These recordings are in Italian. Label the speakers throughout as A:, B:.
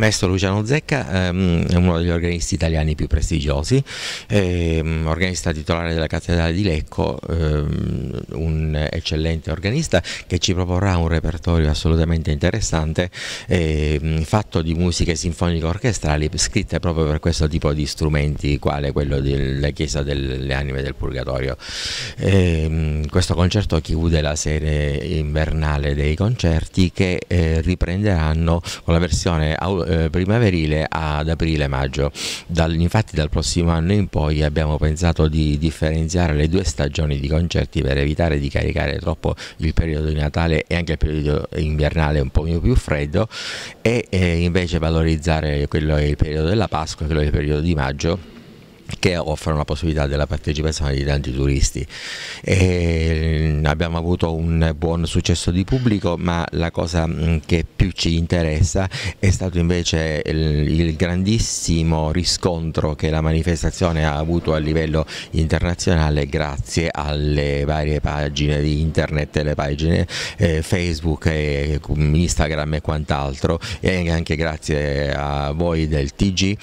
A: Maestro Luciano Zecca è uno degli organisti italiani più prestigiosi, organista titolare della Cattedrale di Lecco, un eccellente organista che ci proporrà un repertorio assolutamente interessante, fatto di musiche sinfoniche orchestrali scritte proprio per questo tipo di strumenti, quale quello della Chiesa delle Anime del Purgatorio. Questo concerto chiude la serie invernale dei concerti che riprenderanno con la versione primaverile ad aprile-maggio. Infatti dal prossimo anno in poi abbiamo pensato di differenziare le due stagioni di concerti per evitare di caricare troppo il periodo di Natale e anche il periodo invernale un po' più freddo, e invece valorizzare quello è il periodo della Pasqua e quello è il periodo di maggio, che offrono la possibilità della partecipazione di tanti turisti. Abbiamo avuto un buon successo di pubblico, ma la cosa che più ci interessa è stato invece il grandissimo riscontro che la manifestazione ha avuto a livello internazionale grazie alle varie pagine di internet, le pagine Facebook e Instagram e quant'altro, e anche grazie a voi del TG,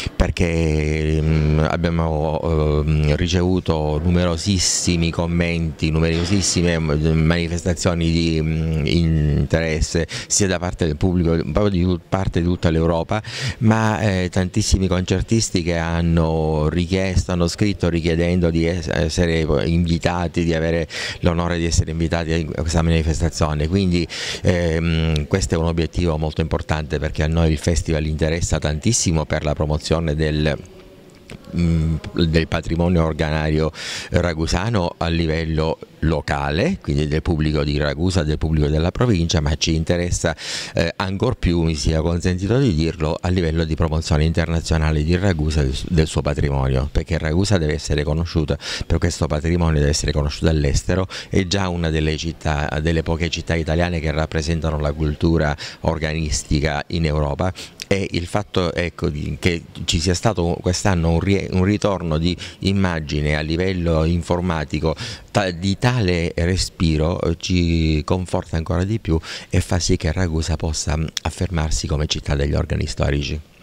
A: perché abbiamo ricevuto numerosissimi commenti, numerosissime manifestazioni di interesse sia da parte del pubblico, proprio di parte di tutta l'Europa, ma tantissimi concertisti che hanno richiesto, hanno scritto richiedendo di essere invitati, di avere l'onore di essere invitati a questa manifestazione. Quindi questo è un obiettivo molto importante, perché a noi il festival interessa tantissimo per la promozione del patrimonio organario ragusano a livello locale, quindi del pubblico di Ragusa, del pubblico della provincia, ma ci interessa ancor più, mi sia consentito di dirlo, a livello di promozione internazionale di Ragusa, del suo patrimonio, perché Ragusa deve essere conosciuta per questo patrimonio, deve essere conosciuta all'estero. È già una delle città, delle poche città italiane che rappresentano la cultura organistica in Europa, e il fatto, ecco, che ci sia stato quest'anno un ritorno di immagine a livello informatico di tale respiro ci conforta ancora di più e fa sì che Ragusa possa affermarsi come città degli organi storici.